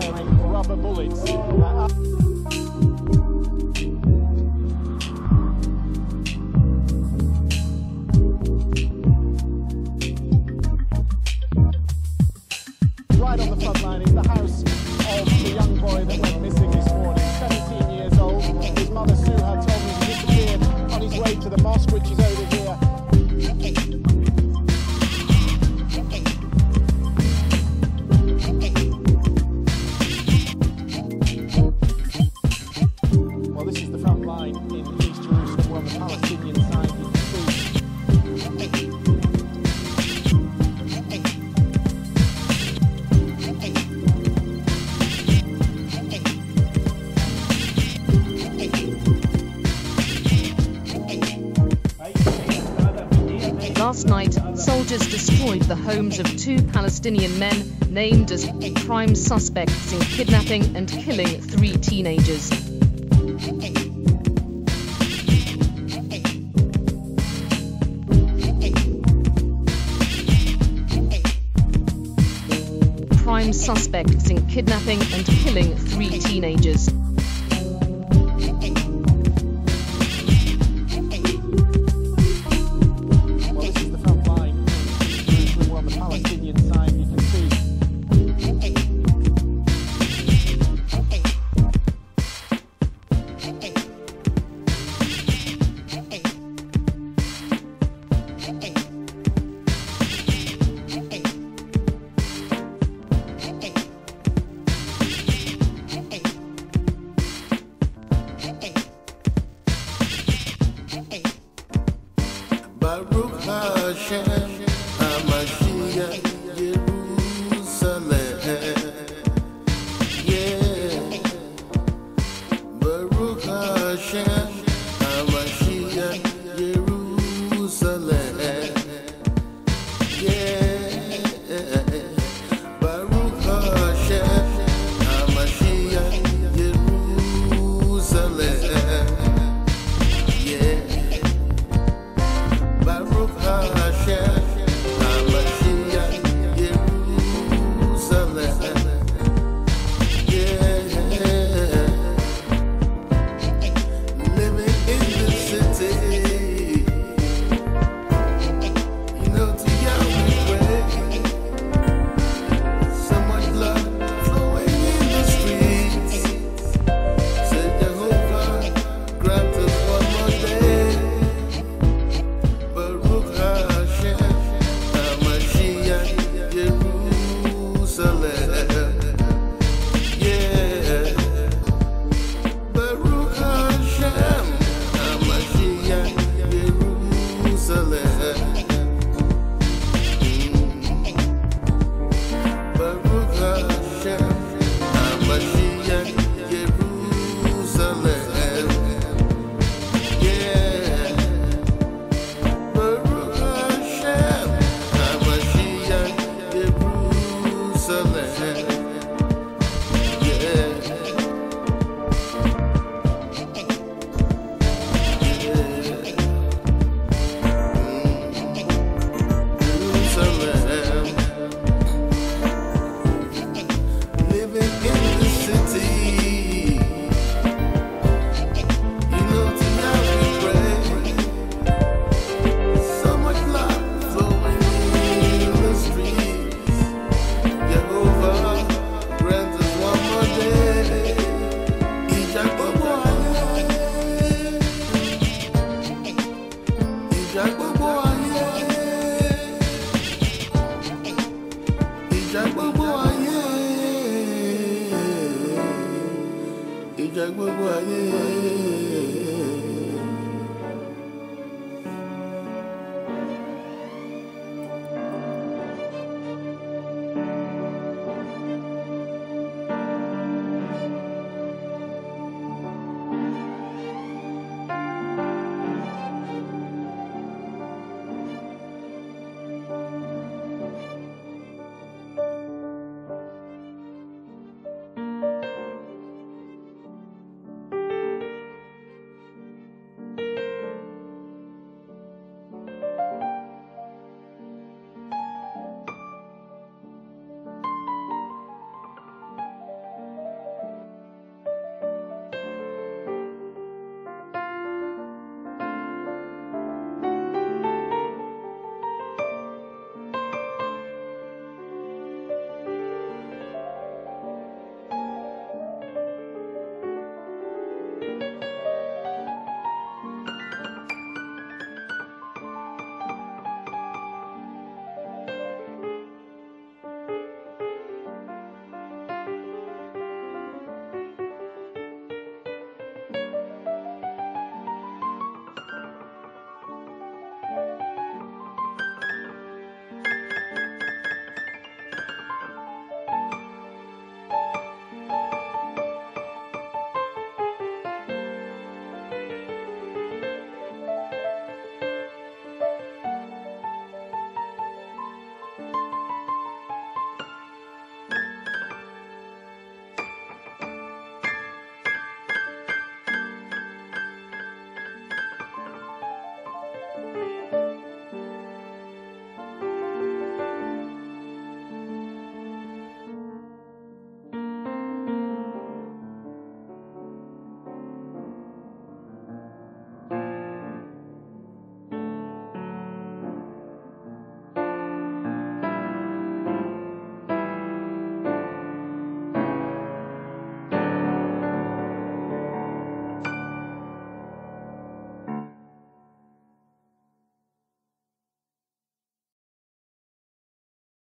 firing rubber bullets. Right on the front line is the house of the young boy that went missing this morning, 17 years old. His mother Suha told me he disappeared on his way to the mosque, which is over here. Well, this is the front line in East Jerusalem, where on the Palestinian side you can see. Last night, soldiers destroyed the homes of 2 Palestinian men named as prime suspects in kidnapping and killing 3 teenagers. Prime suspects in kidnapping and killing 3 teenagers. Baruch Hashem, HaMashiach, Jerusalem. Yeah. Baruch Hashem, HaMashiach, Jerusalem. Yeah. Baruch Hashem, HaMashiach, Jerusalem. Yeah. Baruch Hashem, HaMashiach, Jerusalem. Yeah. Living in the city, you know, to Yahweh we pray. So much love flowing in the streets. Say Jehovah, grant us one more day. Baruch Hashem, HaMashiach, Jerusalem. Yeah. Baruch Hashem, HaMashiach, Jerusalem. Baruch Hashem, HaMashiach, Jerusalem. Yeah. Baruch Hashem, HaMashiach, Jerusalem. Yeah. Jerusalem. Living in the city, you know, tonight we pray. So much love flowing in the streets. Jehovah, grant us one more day. Ijagbogboaye, Ijagbogboaye, Ijagbogboaye, Ijagbogboaye.